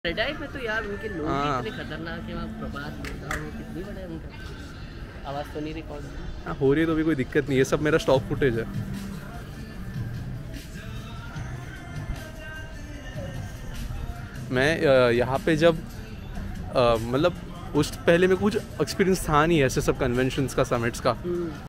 रेडाइट में तो यार उनके लोग ही इतने खतरनाक है। वहाँ प्रभात मेहता वो कितनी बड़ा है उनका, आवाज़ तो नहीं रिकॉर्ड हो रही है तो भी कोई दिक्कत नहीं है, सब मेरा स्टॉक फुटेज है। मैं यहाँ पे जब मतलब उस पहले में कुछ एक्सपीरियंस था नहीं ऐसे सब कन्वेंशंस का, समिट्स का।